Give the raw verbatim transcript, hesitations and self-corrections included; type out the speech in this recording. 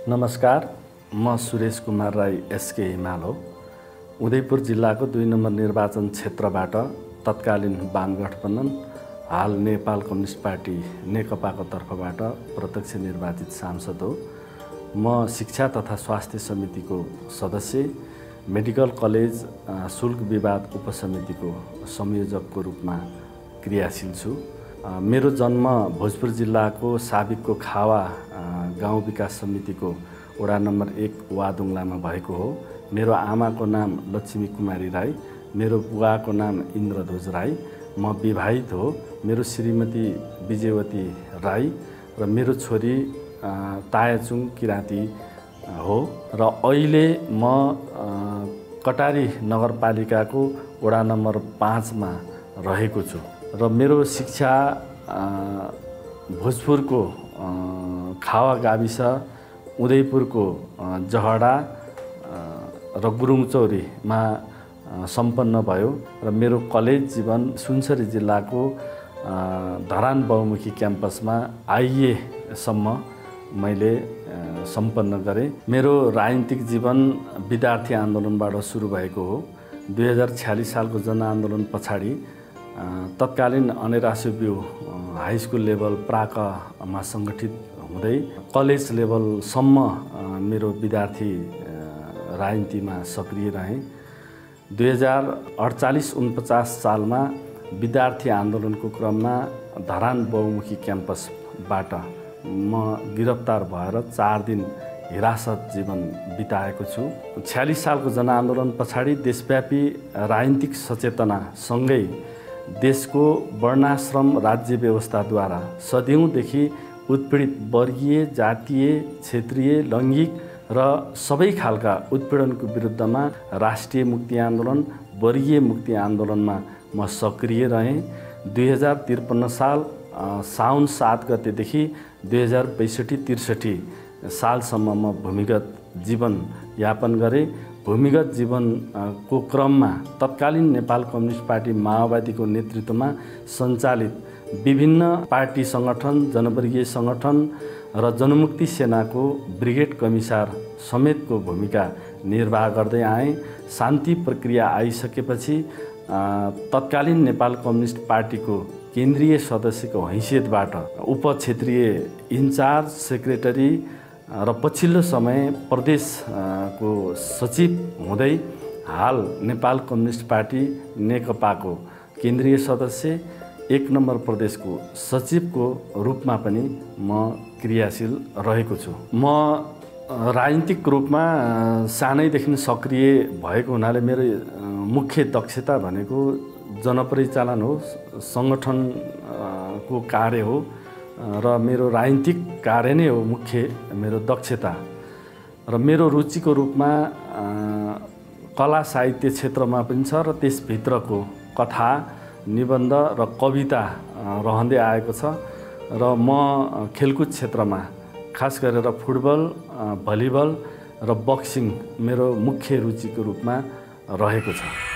नमस्कार, म सुरेश कुमार राई एसके हिमाल हो। उदयपुर जिल्लाको दुई नम्बर निर्वाचन क्षेत्रबाट तत्कालीन वाम गठबन्धन हाल नेपाल कम्युनिस्ट पार्टी नेकपाको तर्फबाट प्रत्यक्ष निर्वाचित सांसद हो। म शिक्षा तथा स्वास्थ्य समितिको सदस्य, मेडिकल कलेज शुल्क विवाद उपसमितिको संयोजकको रूपमा क्रियाशील छु। मेरो जन्म भोजपुर जिल्लाको साबिकको खावा गाउँ विकास समितिको वडा नम्बर एक वादुङलामा भएको हो। मेरो आमाको नाम लक्ष्मी कुमारी राई, मेरो बुवाको नाम इन्द्रध्वज राई। म विवाहित हो। मेरो श्रीमती विजयवती राई र मेरो छोरी तायाचुङ किराँती हो र अहिले म कटारी नगरपालिकाको वडा नम्बर पाँचमा रहेको छु र मेरो शिक्षा भोजपुरको खावा गाविस, उदयपुरको जहडा र गुरुङचौरीमा सम्पन्न भयो र मेरो कलेज जीवन सुनसरी जिल्लाको धरान बहुमुखी क्याम्पसमा आइएसम्म मैले सम्पन्न गरेँ। मेरो राजनीतिक जीवन विद्यार्थी आन्दोलनबाट सुरु भएको हो। दुई हजार छ्यालिस सालको जनआन्दोलन पछाडि तत्कालीन अनेरासुब्यू हाई स्कुल लेभल प्राकमा सङ्गठित हुँदै कलेज लेभलसम्म मेरो विद्यार्थी राजनीतिमा सक्रिय रहेँ। दुई हजार अडचालिस उनपचास सालमा विद्यार्थी आन्दोलनको क्रममा धरान बहुमुखी क्याम्पसबाट म गिरफ्तार भएर चार दिन हिरासत जीवन बिताएको छु। छ्यालिस सालको जनआन्दोलन पछाडि देशव्यापी राजनीतिक सचेतनासँगै देशको वर्णाश्रम राज्य व्यवस्थाद्वारा सदियौँदेखि उत्पीडित वर्गीय, जातीय, क्षेत्रीय, लैङ्गिक र सबै खालका उत्पीडनको विरुद्धमा राष्ट्रिय मुक्ति आन्दोलन, वर्गीय मुक्ति आन्दोलनमा म सक्रिय रहेँ। दुई हजार त्रिपन्न साल साउन सात गतेदेखि दुई हजार बैसठी त्रिसठी सालसम्म म भूमिगत जीवन यापन गरेँ। भूमिगत जीवनको क्रममा तत्कालीन नेपाल कम्युनिस्ट पार्टी माओवादीको नेतृत्वमा सञ्चालित विभिन्न पार्टी सङ्गठन, जनवर्गीय सङ्गठन र जनमुक्ति सेनाको ब्रिगेड कमिसार समेतको भूमिका निर्वाह गर्दै आएँ। शान्ति प्रक्रिया आइसकेपछि तत्कालीन नेपाल कम्युनिस्ट पार्टीको केन्द्रीय सदस्यको हैसियतबाट उप क्षेत्रीय इन्चार्ज, सेक्रेटरी र पछिल्लो समय प्रदेशको सचिव हुँदै हाल नेपाल कम्युनिस्ट पार्टी नेकपाको केन्द्रीय सदस्य, एक नम्बर प्रदेशको सचिवको रूपमा पनि म क्रियाशील रहेको छु। म राजनीतिक रूपमा सानैदेखि सक्रिय भएको हुनाले मेरो मुख्य दक्षता भनेको जनपरिचालन हो, सङ्गठनको कार्य हो र मेरो राजनीतिक कार्य नै हो मुख्य मेरो दक्षता। र मेरो रुचिको रूपमा कला साहित्य क्षेत्रमा पनि छ र त्यसभित्रको कथा, निबन्ध र कविता रहँदै आएको छ र म खेलकुद क्षेत्रमा खास गरेर फुटबल, भलिबल र बक्सिङ मेरो मुख्य रुचिको रूपमा रहेको छ।